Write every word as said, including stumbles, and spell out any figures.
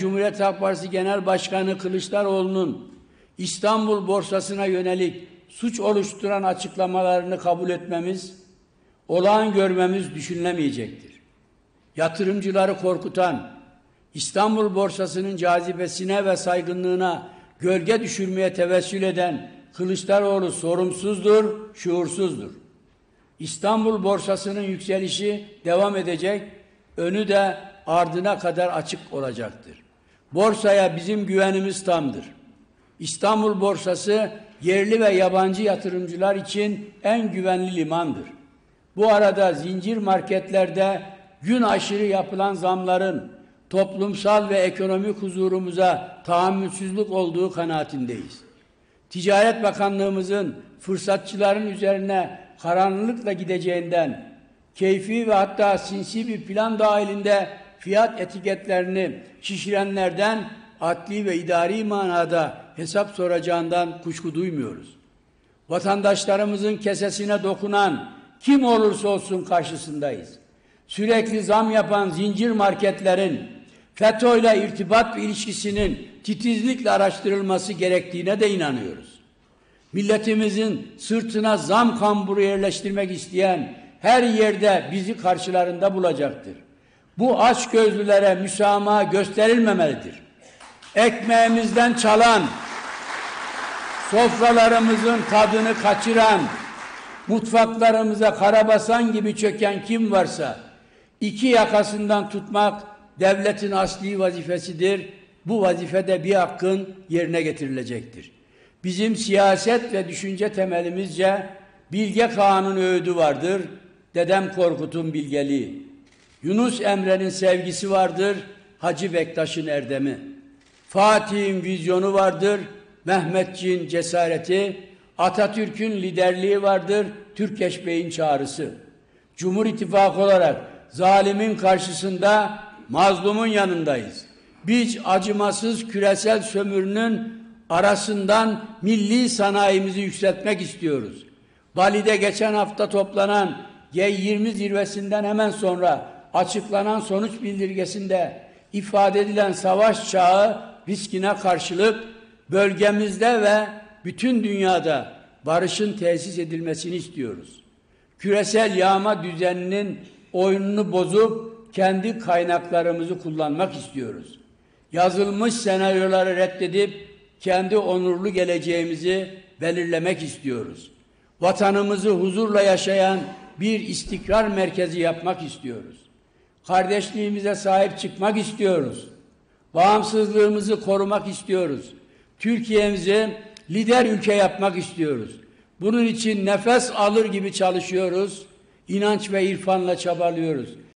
Cumhuriyet Halk Partisi Genel Başkanı Kılıçdaroğlu'nun İstanbul borsasına yönelik suç oluşturan açıklamalarını kabul etmemiz, olağan görmemiz düşünülemeyecektir. Yatırımcıları korkutan, İstanbul borsasının cazibesine ve saygınlığına gölge düşürmeye tevessül eden Kılıçdaroğlu sorumsuzdur, şuursuzdur. İstanbul borsasının yükselişi devam edecek, önü de ardına kadar açık olacaktır. Borsaya bizim güvenimiz tamdır. İstanbul borsası yerli ve yabancı yatırımcılar için en güvenli limandır. Bu arada zincir marketlerde gün aşırı yapılan zamların toplumsal ve ekonomik huzurumuza tahammülsüzlük olduğu kanaatindeyiz. Ticaret Bakanlığımızın fırsatçıların üzerine karanlıkla gideceğinden, keyfi ve hatta sinsi bir plan dahilinde fiyat etiketlerini şişirenlerden adli ve idari manada hesap soracağından kuşku duymuyoruz. Vatandaşlarımızın kesesine dokunan kim olursa olsun karşısındayız. Sürekli zam yapan zincir marketlerin FETÖ'yle irtibat ilişkisinin titizlikle araştırılması gerektiğine de inanıyoruz. Milletimizin sırtına zam kamburu yerleştirmek isteyen her yerde bizi karşılarında bulacaktır. Bu açgözlülere müsamaha gösterilmemelidir. Ekmeğimizden çalan, sofralarımızın tadını kaçıran, mutfaklarımıza karabasan gibi çöken kim varsa iki yakasından tutmak devletin asli vazifesidir. Bu vazifede bir hakkın yerine getirilecektir. Bizim siyaset ve düşünce temelimizce Bilge Kağan'ın öğüdü vardır. Dedem Korkut'un bilgeliği. Yunus Emre'nin sevgisi vardır. Hacı Bektaş'ın erdemi. Fatih'in vizyonu vardır. Mehmetçiğin cesareti. Atatürk'ün liderliği vardır. Türkeş Bey'in çağrısı. Cumhur İttifakı olarak zalimin karşısında mazlumun yanındayız. Biz acımasız küresel sömürünün arasından milli sanayimizi yükseltmek istiyoruz. Bali'de geçen hafta toplanan G yirmi zirvesinden hemen sonra açıklanan sonuç bildirgesinde ifade edilen savaş çağı riskine karşılık bölgemizde ve bütün dünyada barışın tesis edilmesini istiyoruz. Küresel yağma düzeninin oyununu bozup kendi kaynaklarımızı kullanmak istiyoruz. Yazılmış senaryoları reddedip kendi onurlu geleceğimizi belirlemek istiyoruz. Vatanımızı huzurla yaşayan bir istikrar merkezi yapmak istiyoruz. Kardeşliğimize sahip çıkmak istiyoruz. Bağımsızlığımızı korumak istiyoruz. Türkiye'mizi lider ülke yapmak istiyoruz. Bunun için nefes alır gibi çalışıyoruz. İnanç ve irfanla çabalıyoruz.